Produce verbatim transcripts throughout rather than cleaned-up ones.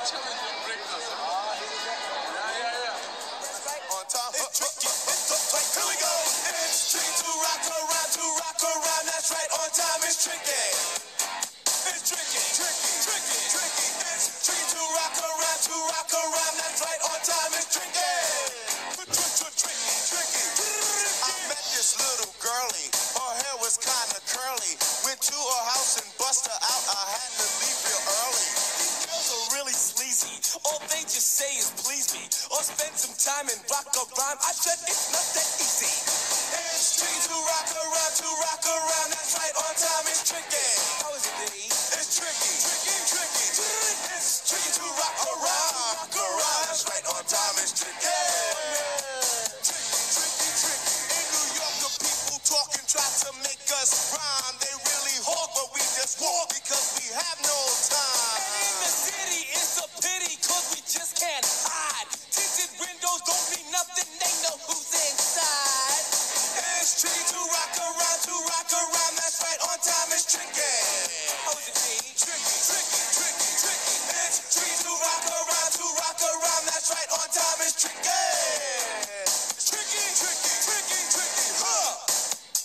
challenge on breakdance. Yeah, yeah, yeah. On time, it's tricky. Here we go. It's tricky to rock around, to rock around. That's right. On time, it's tricky. It's tricky, tricky, tricky, tricky. It's tricky to rock around, to rock around. That's right. On time, it's tricky. Tricky, tricky. I met this little girlie. Her hair was kinda curly. Went to her house and bust her out. I had to leave real early. These girls are really sleazy. All they just say is please me, or spend some time and rock a rhyme. I said it's not that easy. It's tricky to rock around, to rock around. That's right. On time, it's tricky. How is it, Diddy? It's tricky, tricky, tricky. It's tricky to rock around, rock around. That's right. On time, it's tricky. Try to make us rhyme. They really hawk, but we just walk because we have no time. And in the city, it's a pity, cause we just can't hide. Tinted windows don't mean nothing, they know who's inside. It's tricky to rock around, to rock around. That's right, on time it's tricky. How is it, G? Tricky, tricky, tricky, tricky. It's tricky to rock around, to rock around. That's right, on time it's tricky. It's tricky, tricky, tricky, tricky, huh?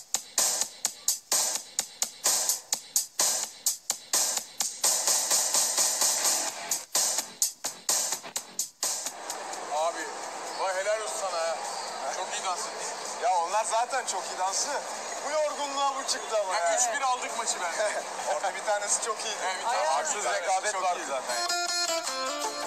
Abi, vay helal olsun sana ya. Çok iyi dans ettin. Ya onlar zaten çok iyi danslı. Bu yorgunluğa bu çıktı ama ya. üç bir aldık maçı bence. Orada bir tanesi çok iyiydi. Evet, bir tane Haksız bir tanesi rekabet çok vardı iyi. zaten.